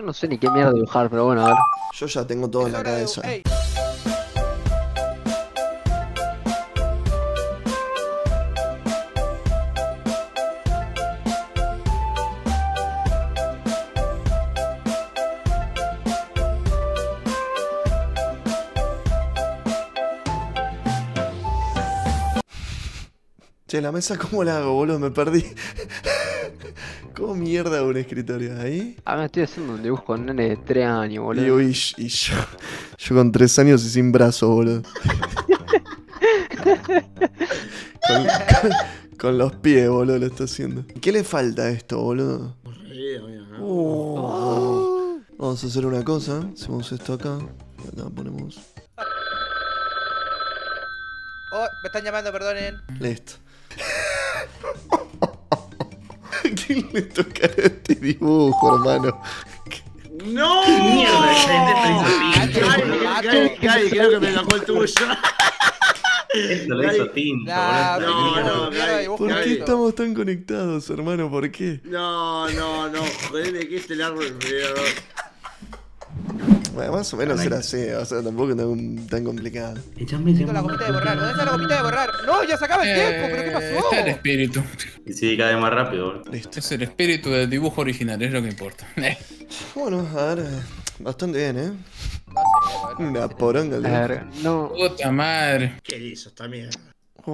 Yo no sé ni qué mierda dibujar, pero bueno, a ver. Yo ya tengo todo en la cabeza. Ey. Che, la mesa, ¿cómo la hago, boludo? Me perdí. ¿Cómo mierda hago un escritorio? ¿Ahí? Ah, me estoy haciendo un dibujo con un nene de 3 años, boludo. Y yo con 3 años y sin brazo, boludo. con los pies, boludo, lo está haciendo. ¿Qué le falta a esto, boludo? Vamos a hacer una cosa. Hacemos esto acá. Y acá ponemos. Oh, me están llamando, perdonen. Listo. ¿A quién le tocará este dibujo, hermano? ¡No! ¿Qué mierda es este? Cari, creo que me enojó el tuyo. Esto lo hizo Tinto, Nah, boludo. no, ¿Por qué estamos tan conectados, hermano? ¿Por qué? No, jodeme que este largo el video. Bueno, más o menos era así, o sea, tampoco tan complicado. Echame Necesito la gomita de borrar. ¿Dónde está la gomita de borrar? No, ya se acaba el tiempo, pero ¿qué pasó? Este es el espíritu. Y sí, cada vez más rápido, boludo. Listo. Es el espíritu del dibujo original, es lo que importa. Bueno, a ver, bastante bien, ¿eh? No sé, Una poronga el A dibujo. ver, no. Puta madre. ¿Qué hizo esta mierda? Oh.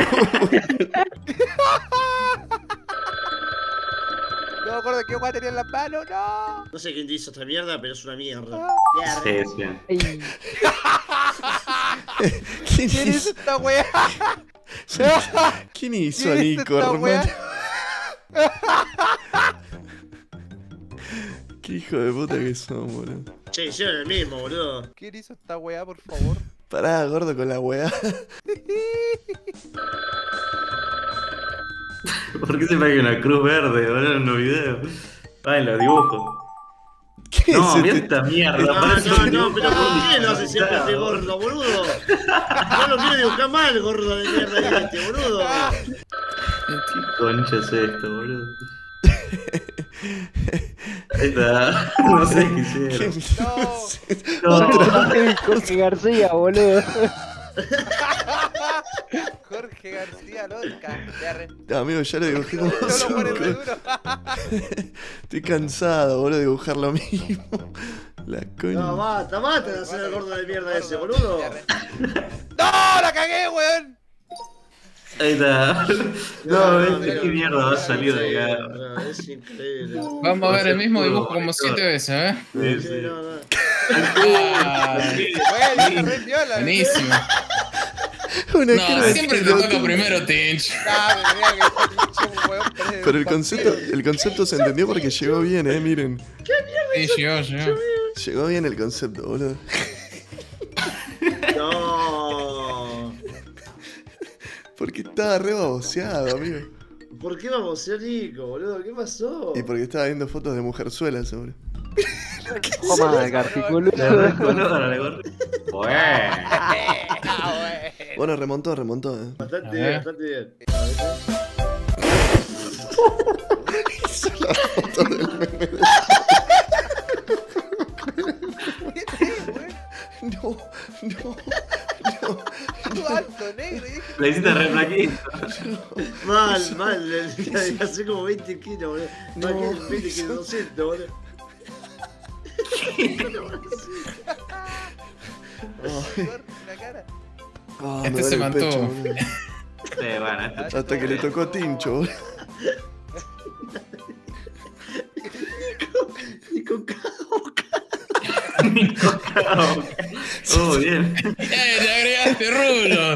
No me acuerdo de qué guay tenía en las manos, no. No sé quién te hizo esta mierda, pero es una mierda. Sí, sí. Ey, ¿Quién ¿Quién es hizo? esta wea? ¿Quién hizo a ¿Quién es Nico, esta hermano? wea? Qué hijo de puta que son, boludo. Che, hicieron el mismo, boludo. ¿Quién hizo esta wea, por favor? Pará, gordo, con la weá. ¿Por qué siempre hay una cruz verde, boludo, en los videos? Ah, en los dibujos. ¿Qué No, es mira este? esta mierda. No, parece un pero dibujo ¿por qué lo hace complicado. siempre este gordo, boludo? No lo quiero dibujar mal, gordo de mierda este, boludo. ¿Qué concha es esto, boludo? Ahí está. No sé qué hicieron. No. No, Jorge García, boludo. Jorge García Lorca. Amigo, ya lo dibujé como No lo pones de cinco. duro. Estoy cansado, boludo, de dibujar lo mismo. La coña. No, basta de hacer el gordo de mierda ese, boludo. ¡No! ¡La cagué, weón! ahí está. No, ¿qué mierda va a salir de acá? No, es increíble. Vamos a ver el mismo dibujo como 7 veces, ¿eh? Sí, Sí, sí. no. Ah, Bueno, re piola. buenísimo. Una No, cara de siempre te pelotudo. toca primero Tinch. Ah, me tenía que estar pinche un weón. Pero el concepto se entendió porque llegó bien, miren. Sí, llegó. Llegó bien el concepto, boludo. No. Porque estaba re baboseado, amigo. ¿Por qué vamos a ser Nico, boludo? ¿Qué pasó? Y porque estaba viendo fotos de mujerzuelas, seguro. Toma, Garticuludo. Le recolora, le corre. Bueno. Ah, bueno. Bueno, remontó, Bastante A bien, ver. bastante bien. Hizo la foto del meme. No. Tu alto, negro. y dije, Le hiciste re flaquito. Mal. Hace como 20 kilos, boludo. No, No, 20 kilos, 200, boludo. Jorge, la cara. Ah, Este me se duele el mató. pecho, boludo. Sí, bueno, esto Hasta que le tocó a Tincho, boludo. Nico, bien. ¡Le agregaste rulo!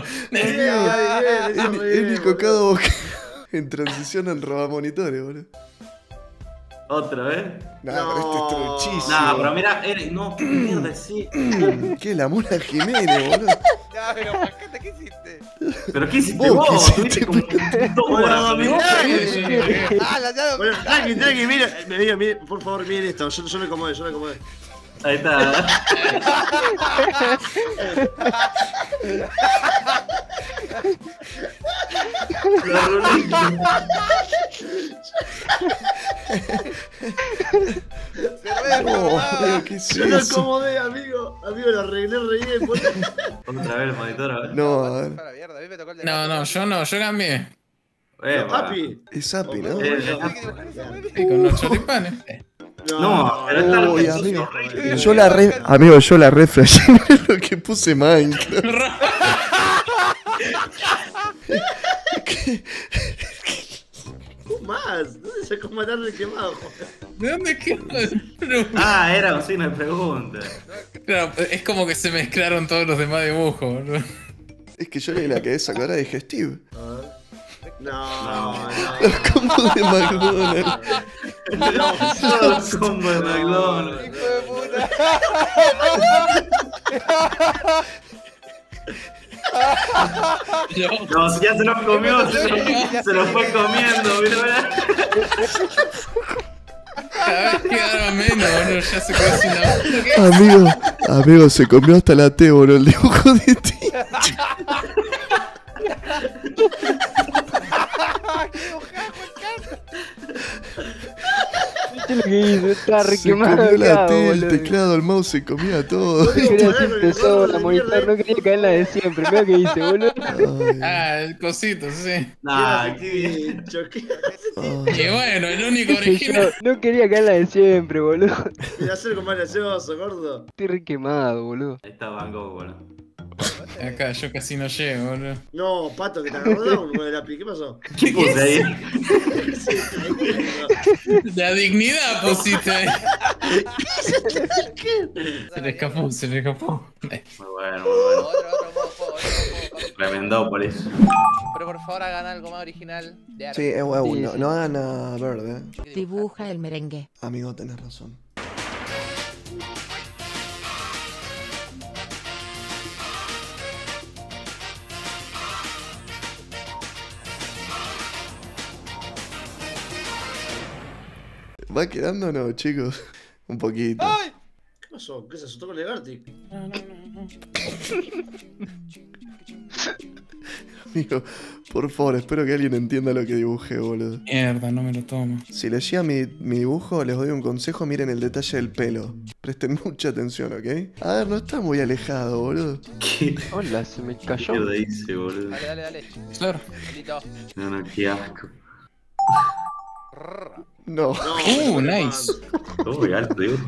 Es Nico cada boca. En transición en robamonitores, boludo. ¿Otra vez? Nah, pero este es truchísimo. No, pero mira, no, qué mierda es sí. ¿Qué? La Mona Jiménez, boludo. Ya, pero Pascata, ¿qué hiciste? ¿Pero qué hiciste Vos, vos? ¿qué Tuviste hiciste? como 2 horas con mirá, dibujo. Ah, la llave. Bueno, tranqui, mire, por favor, miren esto. Yo me acomodé. Ahí está. La ruleta. Oh, amigo, ¿qué es Yo lo eso? acomodé, amigo. Amigo, lo arreglé re bien. Otra vez el monitor, a ver. No, a ver. A la mierda, a mí me tocó el de No, yo no, yo cambié. Papi. Es Api, ¿no? Sí, con los choripanes. No, pero esta Uy, es amigo. horrible. Yo la re... Amigo, yo la refresh. Lo que puse Minecraft. Más. ¿Dónde sacó matarle quemado? ¿De dónde quedó? Ah, era un signo de pregunta. Claro, es como que se mezclaron todos los demás dibujos, boludo. Es que yo le la quedé esa cara digestivo. No. Como de McDonald's. Los combos de McDonald's. Hijo de puta. No, si ya se los comió, se los fue comiendo, mira. Cada vez quedaron menos, boludo. Ya se cocinaba. Amigo, se comió hasta la T, boludo, el dibujo de ti. ¿Viste lo que hizo? Está re Se quemado comió la acá, T, el boludo. teclado, el mouse, se comía todo. Quería hacer tesoro, la monitor, no quería caer en la de siempre. Mira que hice, boludo. Ay, Ah, el cosito, sí. Nah, qué bien. ay. Y bueno, el único Yo original. no quería caer en la de siempre, boludo. Voy a hacer con más gracioso, gordo. Estoy re quemado, boludo. Ahí está Van Gogh, boludo. Acá yo casi no llego, boludo. No, Pato, que te agarró down con el lápiz. ¿Qué pasó? ¿Qué puse ahí? La dignidad pusiste ahí. Se le escapó, se le escapó. Muy bueno, muy bueno. Otro modo. Remendópolis. Pero por favor hagan algo más original de arte. Sí, es huevo, Sí, no, sí. no hagan a verde. Dibuja el merengue. Amigo, tenés razón. ¿Va quedando o no, chicos? Un poquito. ¡Ay! ¿Qué pasó? ¿Qué se asustó con el Gartic? Amigo, por favor, espero que alguien entienda lo que dibujé, boludo. Mierda, no me lo tomo. Si les llega mi dibujo, les doy un consejo, miren el detalle del pelo. Presten mucha atención, ¿ok? A ver, no está muy alejado, boludo. ¿Qué Hola, se me cayó. mierda hice, boludo? Dale. Claro. Listo. No, qué asco. No. No, Nice. Uy, alto dibujo.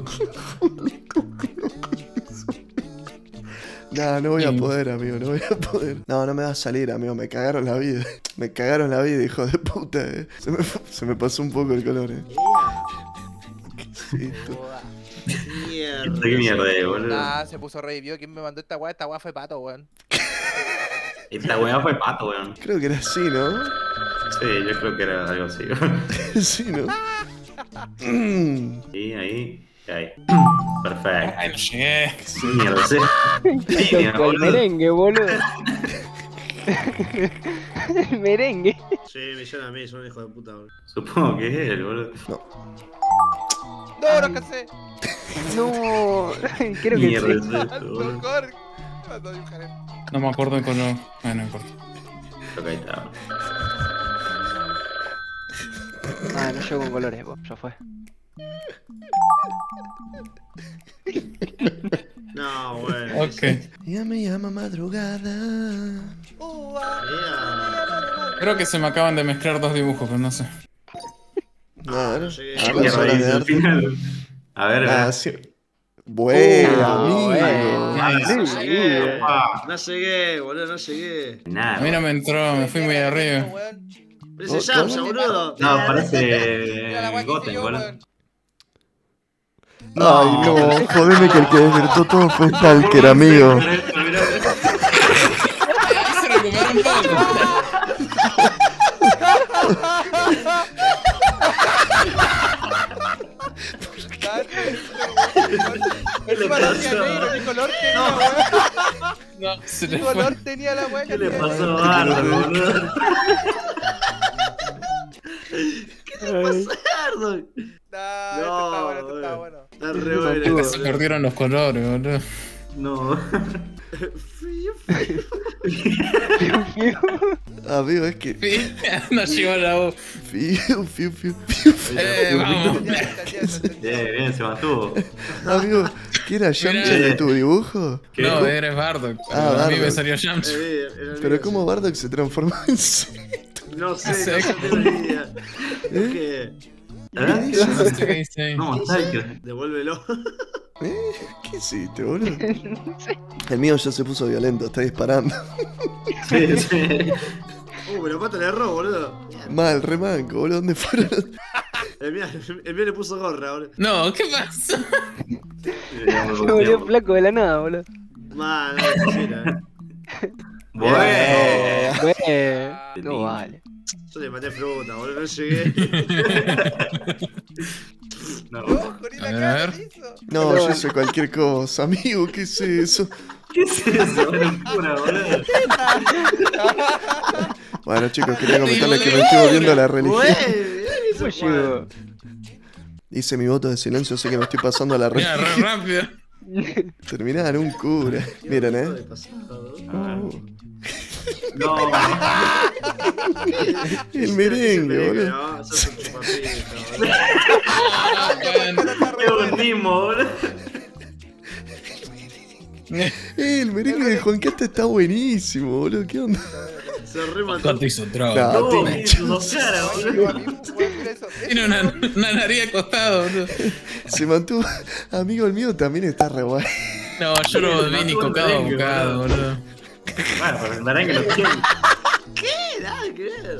No, no voy a poder, amigo, no voy a poder. No, no me va a salir, amigo, me cagaron la vida. Me cagaron la vida, hijo de puta, Se me pasó un poco el color, ¿Qué es esto? Mierda. Qué mierda, boludo. Ah, se puso re vio. ¿Quién me mandó esta weá? Esta weá fue Pato, weón. Esta weá fue Pato, weón. Creo que era así, ¿no? Sí, yo creo que era algo así. Sí, ¿no? Ahí. Perfecto. Ay, no llegué. ¿Qué mierda, sí? Línea, Tocó el boludo. merengue, boludo. El merengue. Sí, me llaman a mí, son un hijo de puta, boludo. Supongo que es él, boludo. No, no cansé. No, creo que Mierda, sí. es esto, Ando, boludo. corre. Ando a dibujar. No me acuerdo el color. Ah, no importa. Creo que ahí está. Ah, no llego con colores, vos, ya fue. No, bueno. Ok. Ya me llama madrugada. Yeah. Creo que se me acaban de mezclar dos dibujos, pero no sé. No, a ver. no llegué. A ¿Qué ver las mierda horas de hice al arte. final? A ver, Ah, sí. Bueno, amigo. Nice. Sí, No llegué, boludo, no llegué. Nada. A mí no me entró, me fui muy arriba. Parece Jamsa, boludo. No, Mira la parece weá que hice Goten, yo, boludo. weón. Ay, no, jodeme que el que despertó todo fue Stalker, amigo. Ahí se recuperó un poco. Encima no tenía negro, ¿qué color tenía, weón? No, se ¿Qué le color fue. tenía la weá? ¿Qué le pasó a Ardo, boludo? Ardo. Nah, este está bueno, este está bueno. Está re bueno, Mantuvo. Se perdieron los colores, boludo. No. Amigo, es que. No llegó la voz. Fiu, fiu, fiu, Vamos. Bien, se mantuvo. Amigo, ¿qué era Yamcha de tu dibujo? No, eres Bardock. Ah, A mí me Bardock. salió Yamcha. Pero ¿cómo Bardock se transformó en Seth? No sé, no tengo ni idea. Es que. ¿Eh? No sé qué dice ahí. No, Tiger. Devuélvelo. ¿Qué hiciste, boludo? El mío ya se puso violento, está disparando. Sí, sí. Pero Pato le erró, boludo. Mal, remanco, boludo, ¿dónde fueron? El mío le puso gorra, boludo. No, ¿qué pasó? Se volvió flaco de la nada, boludo. Man, no quisiera. Bueno. No vale. Yo le maté fruta, boludo, no llegué. No. Ojo, ni la A cara ver. le hizo. No, yo hice cualquier cosa, amigo, ¿qué es eso? ¿Qué es eso? Una locura, boludo. Bueno, chicos, quería comentarles que me estoy volviendo a la religión. ¿Cómo llegó? Hice mi voto de silencio, sé que me estoy pasando a la Mira, religión. re rápido. Terminaba en un cura. Miren, No. El merengue, boludo. No, sos un chupapija, boludo. Ah, bueno. Qué organismo, boludo. El merengue de Juan Casta está buenísimo, boludo. ¿Qué onda? Se remató. ¿Cuánto hizo trago? No, No, tiene- sus dos caras, boludo. A mí me fue preso. Tiene una nariz acostado, boludo. Se mantuvo. Amigo, el mío también está re guay. No, yo lo vi ni cocado a bocado, boludo. Bueno, pero el merengue lo tiene. Nada que ver.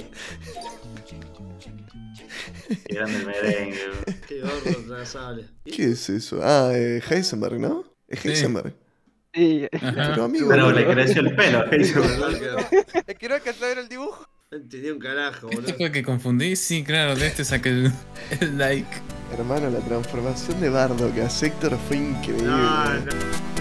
Qué grande el merengue, boludo. Qué gordo trazable. ¿Qué es eso? Ah, Heisenberg, ¿no? Es Sí. Heisenberg. Sí. Ajá. Pero amigo, Pero boludo. le creció el pelo, Es que no alcanzó a ver el dibujo. No entendí un carajo, ¿Este boludo. fue el que confundí? Sí, claro, de este saqué el like. Hermano, la transformación de Bardock a Sector fue increíble. No, no.